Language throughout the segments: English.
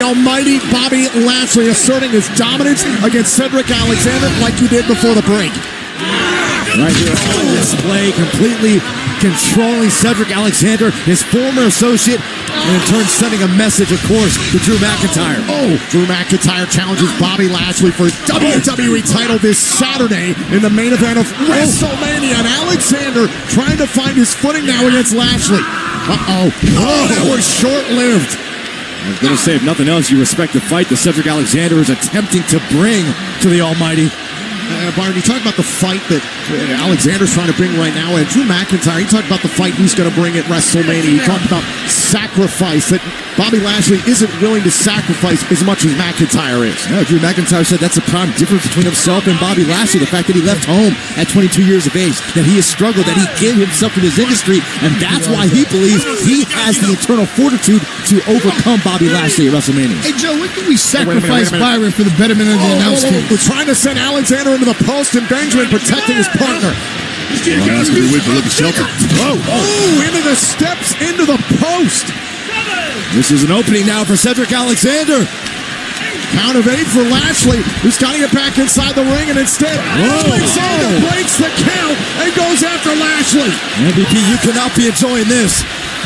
Almighty Bobby Lashley asserting his dominance against Cedric Alexander like he did before the break. Right here on display, completely controlling Cedric Alexander, his former associate, and in turn sending a message, of course, to Drew McIntyre. Drew McIntyre challenges Bobby Lashley for his WWE title this Saturday in the main event of WrestleMania. And Alexander trying to find his footing now against Lashley. That was short-lived. I was going to say, if nothing else, you respect the fight that Cedric Alexander is attempting to bring to the Almighty. Byron, you talk about the fight that Alexander's trying to bring right now, and Drew McIntyre, you talk about the fight he's going to bring at WrestleMania. You talked about sacrifice, that Bobby Lashley isn't willing to sacrifice as much as McIntyre is. No, Drew McIntyre said that's a prime difference between himself and Bobby Lashley, the fact that he left home at 22 years of age, that he has struggled, that he gave himself to this industry, and that's why he believes he has the internal fortitude to overcome Bobby Lashley at WrestleMania. Hey, Joe, when can we sacrifice Byron for the betterment of the announce team? We're trying to send Alexander into the post, and Benjamin protecting his partner. That's going to be weak to look at shelter. Into the steps, into the post. This is an opening now for Cedric Alexander. Count of 8 for Lashley, who's got to get back inside the ring, and instead, Alexander breaks the count and goes after Lashley. MVP, you cannot be enjoying this.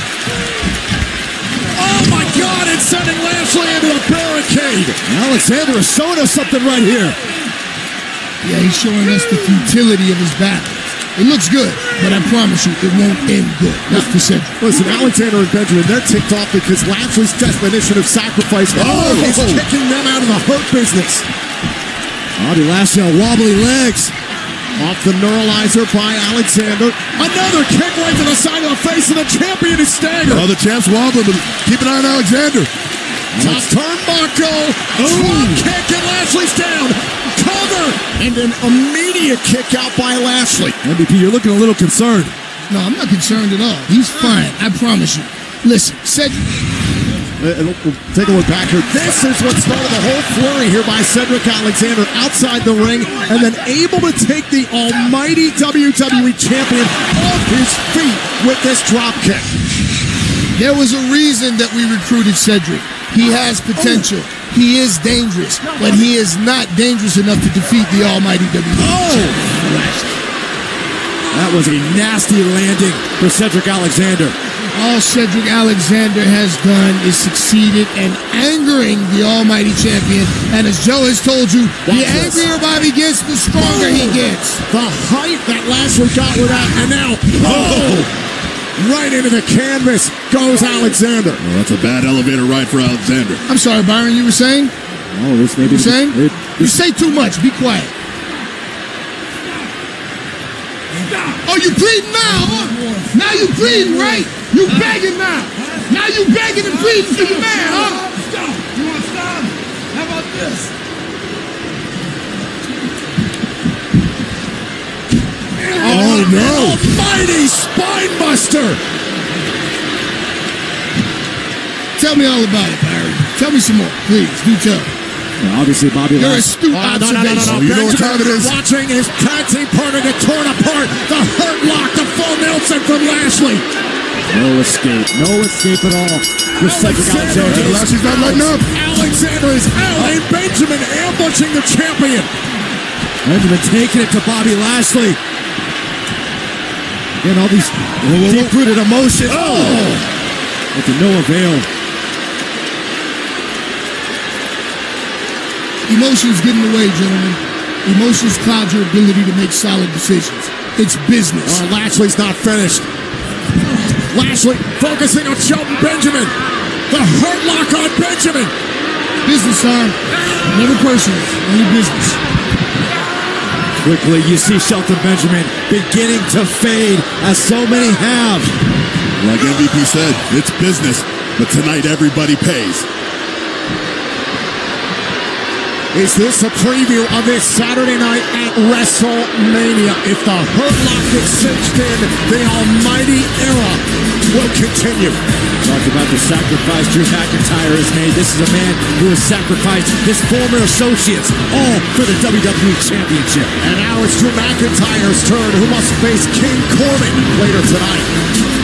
Oh my God, it's sending Lashley into a barricade. Alexander is showing us something right here. Yeah, he's showing us the futility of his battle. It looks good, but I promise you, it won't end good. Not for Cedric. Listen, Alexander and Benjamin, they're ticked off because Lashley's definition of sacrifice is kicking them out of the hurt business. Bobby Lashley on wobbly legs. Off the neuralizer by Alexander. Another kick right to the side of the face, and the champion is staggered. The champ's wobbling, but keep an eye on Alexander. Top turnbuckle. Drop kick, and Lashley's down. Cover, and an immediate kick out by Lashley. MVP, you're looking a little concerned. No, I'm not concerned at all. He's fine, I promise you. Listen, Cedric. We'll take a look back here. This is what started the whole flurry here by Cedric Alexander outside the ring, and then able to take the almighty WWE champion off his feet with this drop kick. There was a reason that we recruited Cedric. He has potential. He is dangerous, but he is not dangerous enough to defeat the almighty WWE. That was a nasty landing for Cedric Alexander. All Cedric Alexander has done is succeeded in angering the almighty champion. And as Joe has told you, the angrier Bobby gets, the stronger he gets. The height that Lashley got with that, and now, right into the canvas goes Alexander. Well, that's a bad elevator ride for Alexander. I'm sorry, Byron, you were saying? Oh, this may be... You saying? You say too much. Be quiet. Oh, you pleading now, huh? Now you pleading, right? You begging now. Now you begging and pleading for your man, huh? Stop. You want to stop? How about this? Oh no! Almighty spine buster! Tell me all about it, Barry. Tell me some more, please. Do tell. Well, obviously, Bobby You're Lashley. astute observation. You know what time it is? Watching his tag team partner get torn apart. The hurt lock, the full Nelson from Lashley. No escape. No escape at all for Cedric Alexander. Lashley's not letting up. Alexander is out, and Benjamin ambushing the champion. Benjamin taking it to Bobby Lashley. Again, all these deep-rooted emotions. But to no avail. Emotions get in the way, gentlemen. Emotions cloud your ability to make solid decisions. It's business. Lashley's not finished. Lashley focusing on Shelton Benjamin. The hurt lock on Benjamin. Business, son. Never personal. Only business. Quickly, you see Shelton Benjamin beginning to fade, as so many have. Like MVP said, it's business, but tonight everybody pays. Is this a preview of this Saturday night at WrestleMania? If the hurt lock gets cinched in, the almighty era will continue. Talked about the sacrifice Drew McIntyre has made. This is a man who has sacrificed his former associates, all for the WWE Championship. And now it's Drew McIntyre's turn, who must face King Corbin later tonight.